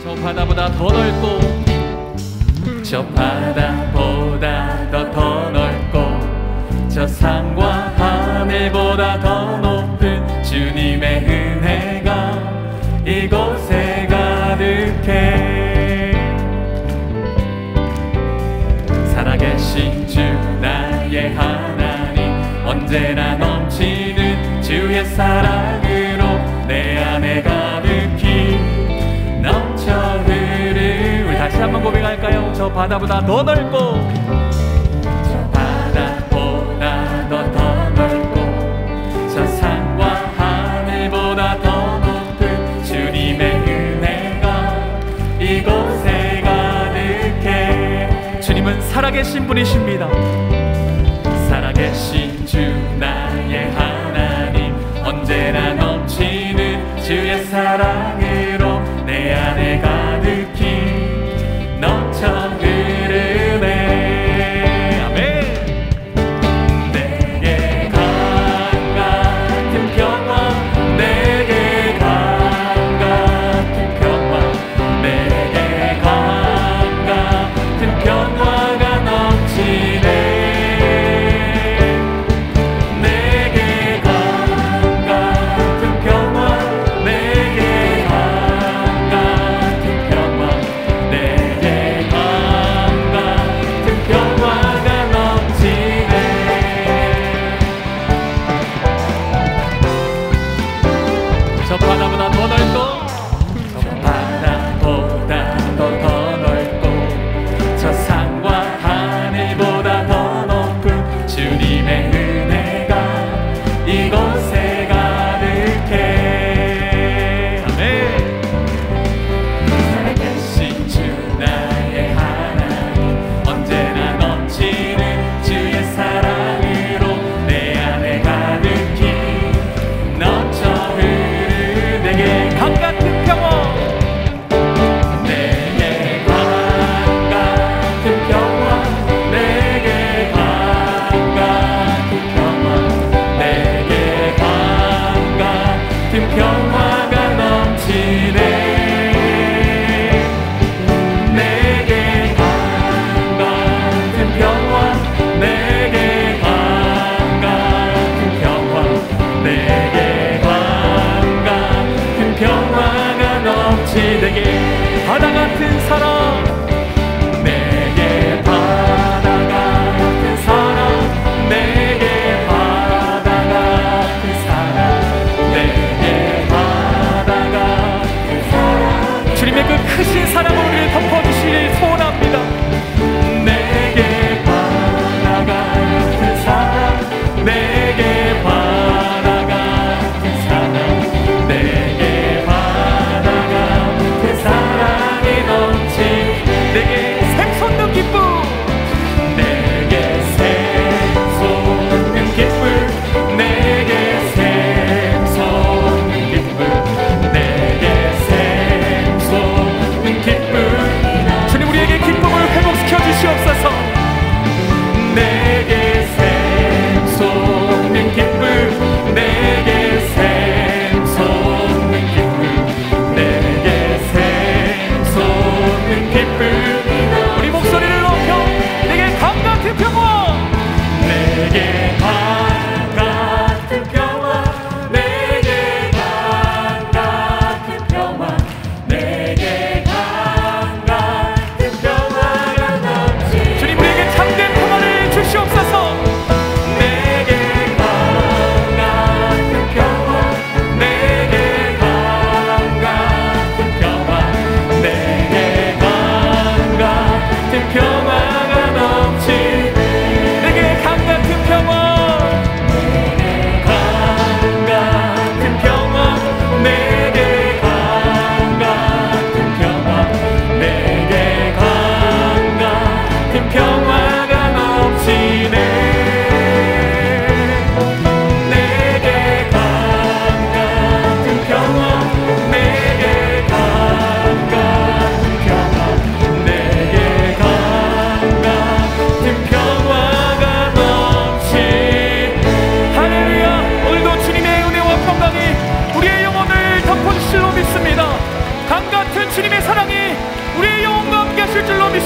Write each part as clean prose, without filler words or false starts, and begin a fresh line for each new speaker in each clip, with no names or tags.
저 바다보다 더 넓고 저 바다보다 더 넓고 저 산과 하늘보다 더 높은 주님의 은혜가 이곳에 가득해. 살아계신 주 나의 하나님 언제나 넘치는 주의 사랑으로 내 안에 가득히 넘쳐 흐르. 우리 다시 한번 고백할까요? 저 바다보다 더 넓고 저 바다보다 더 넓고 저 산과 하늘보다 더 높은 주님의 은혜가 이곳에 가득해. 주님은 살아계신 분이십니다. 살아계신 주 나의 하나님 언제나 넘치는 주의 사랑으로 내 안에 가득히 넘쳐 흐르네. 아멘. 내게 강 같은 평화 내게 강 같은 평화 내게 강 같은 평화가 넘치네. 내게 강 같은 평화 내게 강 같은 평화 내게 강 같은 평화가 넘치네. 저 바다보다 더 넓고 저 바다보다 더 넓고 저 산과 하늘보다 더 높은 주님의 은혜가 이곳에 가득해. 아멘. 살아계신 주 나의 하나님 언제나 넘치는 주의 사랑으로 내 안에 가득히 넘쳐 흐르. 내게 강 같은 평화 내게 강 같은 평화 내게 강 같은 평화 내게 강 같은 평화가 넘치네. 내게 강 같은 평화 내게 강 같은 평화 내게 강 같은 평화가 넘치. 내게 바다 같은 사랑 내게 바다 같은 사랑 내게 바다 같은 사랑 내게 바다 같은 사랑. 주님의 그 크신 사랑으로 우리를 덮어주시길 소원합니다. 내게 바다 같은 사랑 내게 바다 같은 사랑 내게 바다 같은 사랑이 넘치. 내게 샘솟는 기쁨 내게 샘솟는 기쁨 내게 샘솟는 기쁨 내게 샘솟는 기쁨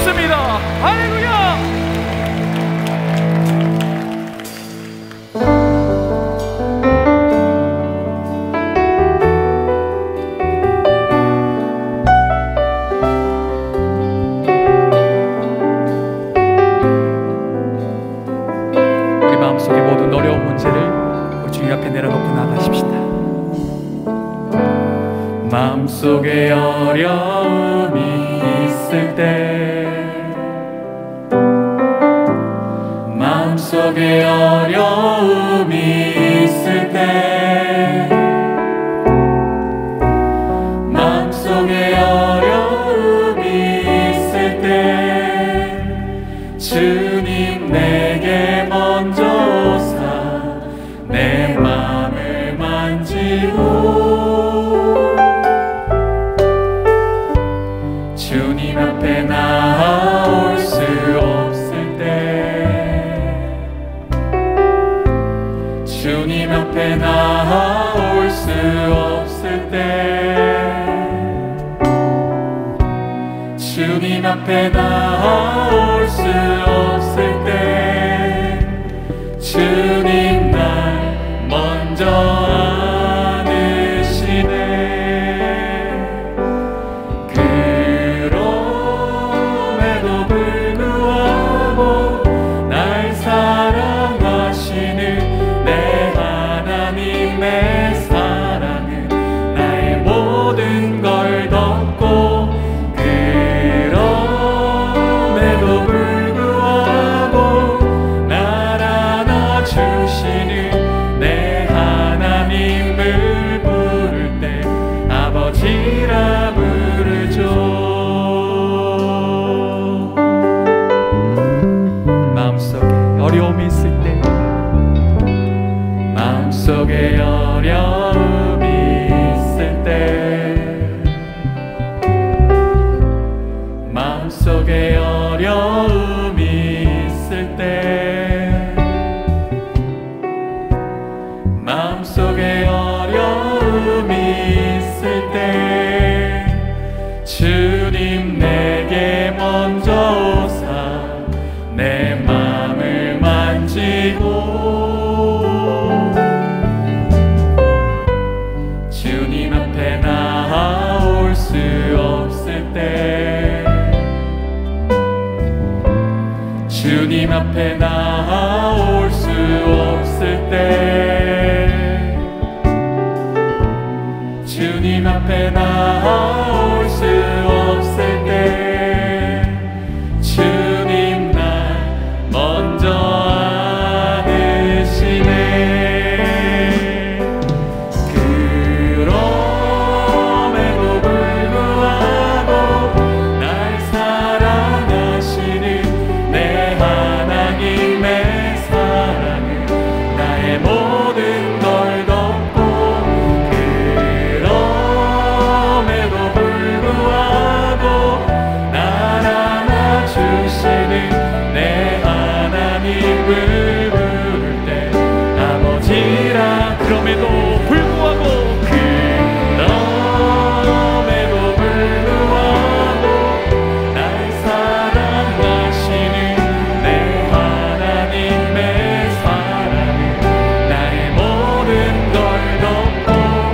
믿습니다. 할렐루야. 우리 마음속에 모든 어려운 문제를 주님 앞에 내려놓고 나가십시다. 마음속에 어려움이 있을 때, 마음속에 어려움이 있을 때, 마음속에 어려움이 있을 때, 주님 내게 먼저 오사 내 맘을 만지고, 주님 앞에 나올 수 없을 때, 주님 앞에 나올 수 없을 때, 주님 앞에 나올 수 없을 때, 주님 날 먼저 안으시네. 그럼에도 불구하고 날 사랑하시는 내 하나님의 사랑은 나의 모든 걸 덮고, 그럼에도 불구하고 날 안아주시는 내 하나님을 부를 때 아버지라 부르죠. 마음속에 어려움이 있을 때, 마음속에 어려움이 있을 때, 마음속에 어려움이 있을 때, 마음속에 어려움이 있을 때, 주님 내게 먼저 오사 내 맘을 만지고, 주님 앞에 나올 수 없을 때, 주님 앞에 나올 수 없을 때, 주님 앞에 나올 수 없을 때, 주님 날 먼저 안으시네. 그럼에도 불구하고 날 사랑하시는 내 하나님의 사랑은 나의 모든 걸 덮고, 그럼에도 불구하고 날 안아주시는 내 하나님을 부를 때 아버지라. 그럼에도 불구하고, 그럼에도 불구하고 날 사랑하시는 내 하나님의 사랑은 나의 모든 걸 덮고,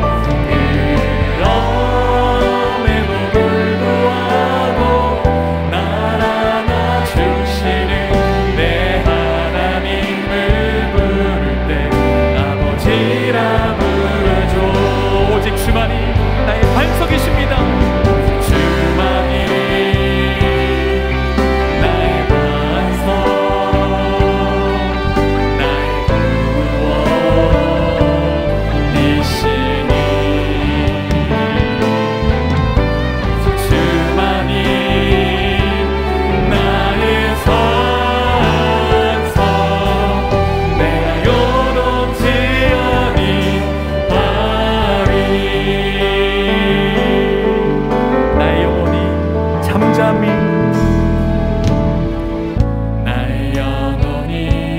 그럼에도 불구하고 날 안아주시는 내 하나님을 부를 때 아버지라 부르죠. 오직 주만이 나의 반석이십니다. 주만이 나의 반석, 나의 구원이시니, 주만이 나의 산성, 내가 요동치 아니하리. 나의 영혼이 잠잠히, 나의 영혼이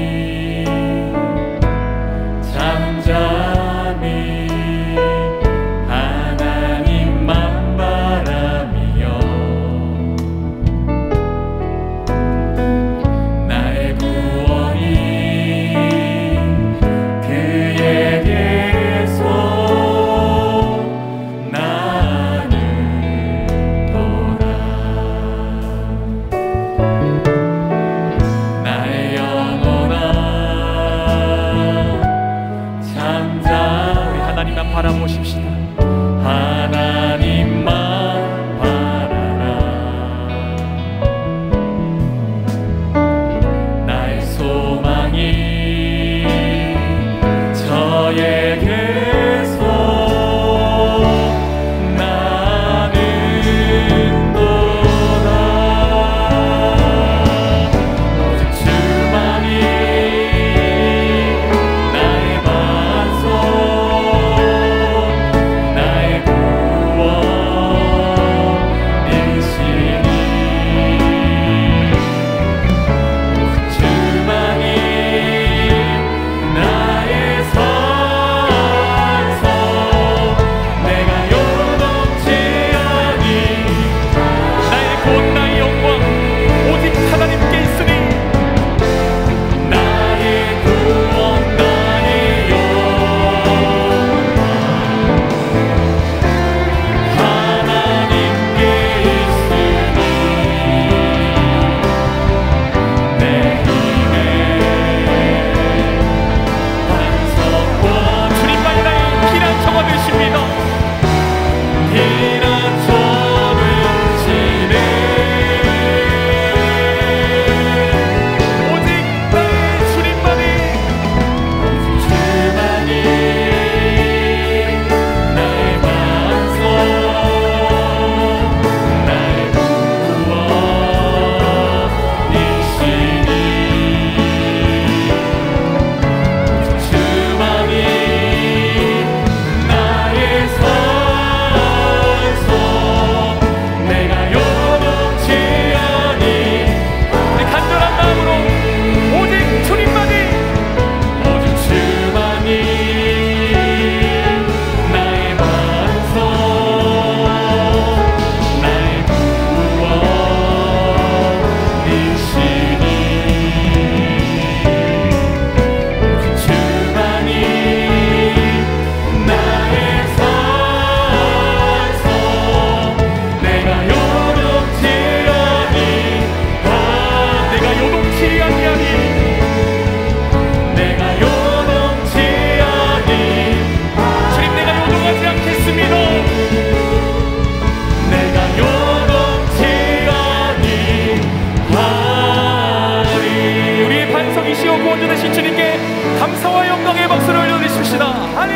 잠잠히 하나님만 바라며, 되신 주님께 감사와 영광의 박수를 올려드리십시다. 할렐루야.